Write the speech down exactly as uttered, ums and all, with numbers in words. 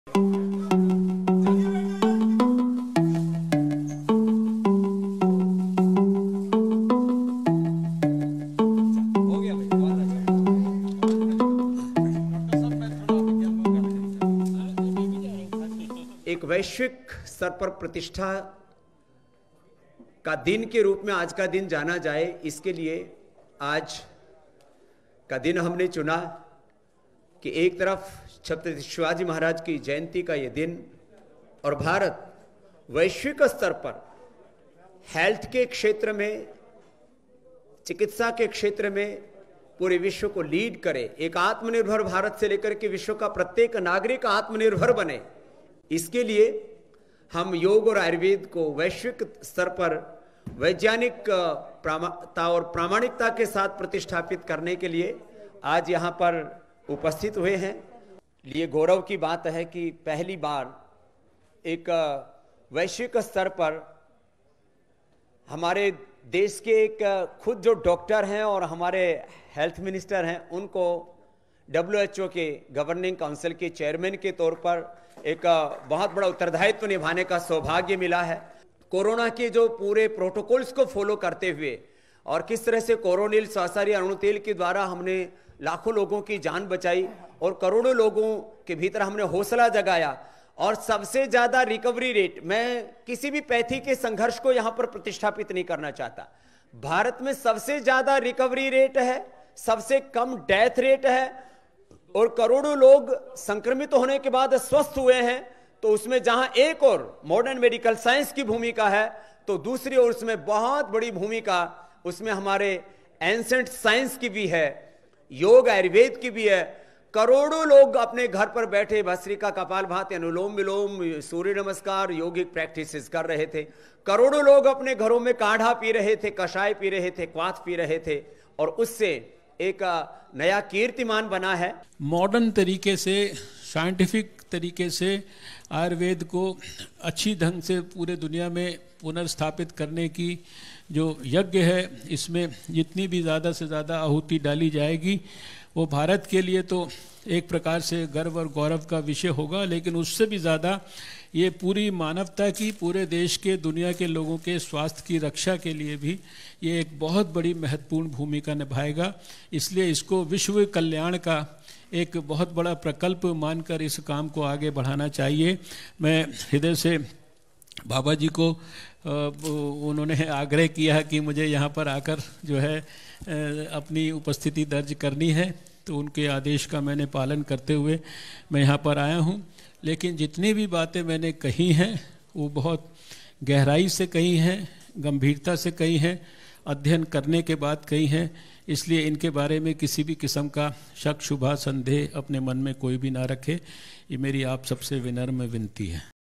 एक वैश्विक स्तर पर प्रतिष्ठा का दिन के रूप में आज का दिन जाना जाए, इसके लिए आज का दिन हमने चुना कि एक तरफ छत्रपति शिवाजी महाराज की जयंती का ये दिन और भारत वैश्विक स्तर पर हेल्थ के क्षेत्र में, चिकित्सा के क्षेत्र में पूरे विश्व को लीड करे, एक आत्मनिर्भर भारत से लेकर के विश्व का प्रत्येक नागरिक आत्मनिर्भर बने। इसके लिए हम योग और आयुर्वेद को वैश्विक स्तर पर वैज्ञानिक प्रामाणिकता और प्रामाणिकता के साथ प्रतिष्ठापित करने के लिए आज यहाँ पर उपस्थित हुए हैं। ये गौरव की बात है कि पहली बार एक वैश्विक स्तर पर हमारे देश के एक खुद जो डॉक्टर हैं और हमारे हेल्थ मिनिस्टर हैं, उनको डब्ल्यू एच ओ के गवर्निंग काउंसिल के चेयरमैन के तौर पर एक बहुत बड़ा उत्तरदायित्व निभाने का सौभाग्य मिला है। कोरोना के जो पूरे प्रोटोकॉल्स को फॉलो करते हुए और किस तरह से कोरोनिल स्वासारी अणुतेल के द्वारा हमने लाखों लोगों की जान बचाई और करोड़ों लोगों के भीतर हमने हौसला जगाया और सबसे ज्यादा रिकवरी रेट, मैं किसी भी पैथी के संघर्ष को यहां पर प्रतिष्ठापित नहीं करना चाहता, भारत में सबसे ज्यादा रिकवरी रेट है, सबसे कम डेथ रेट है और करोड़ों लोग संक्रमित होने के बाद स्वस्थ हुए हैं। तो उसमें जहां एक और मॉडर्न मेडिकल साइंस की भूमिका है, तो दूसरी ओर उसमें बहुत बड़ी भूमिका उसमें हमारे एंसेंट साइंस की भी है, योग आयुर्वेद की भी है। करोड़ों लोग अपने घर पर बैठे भस्त्रिका, कपालभाति, अनुलोम विलोम, सूर्य नमस्कार, योगिक प्रैक्टिसेस कर रहे थे। करोड़ों लोग अपने घरों में काढ़ा पी रहे थे, कषाय पी रहे थे, क्वाथ पी रहे थे और उससे एक नया कीर्तिमान बना है। मॉडर्न तरीके से, साइंटिफिक तरीके से आयुर्वेद को अच्छी ढंग से पूरे दुनिया में पुनर्स्थापित करने की जो यज्ञ है, इसमें जितनी भी ज़्यादा से ज़्यादा आहुति डाली जाएगी वो भारत के लिए तो एक प्रकार से गर्व और गौरव का विषय होगा, लेकिन उससे भी ज़्यादा ये पूरी मानवता की, पूरे देश के, दुनिया के लोगों के स्वास्थ्य की रक्षा के लिए भी ये एक बहुत बड़ी महत्वपूर्ण भूमिका निभाएगा। इसलिए इसको विश्व कल्याण का एक बहुत बड़ा प्रकल्प मानकर इस काम को आगे बढ़ाना चाहिए। मैं हृदय से बाबा जी को उन्होंने आग्रह किया कि मुझे यहाँ पर आकर जो है अपनी उपस्थिति दर्ज करनी है, तो उनके आदेश का मैंने पालन करते हुए मैं यहाँ पर आया हूँ। लेकिन जितनी भी बातें मैंने कही हैं वो बहुत गहराई से कही हैं, गंभीरता से कही हैं, अध्ययन करने के बाद कही हैं। इसलिए इनके बारे में किसी भी किस्म का शक, शुबा, संदेह अपने मन में कोई भी ना रखे, ये मेरी आप सबसे विनम्र विनती है।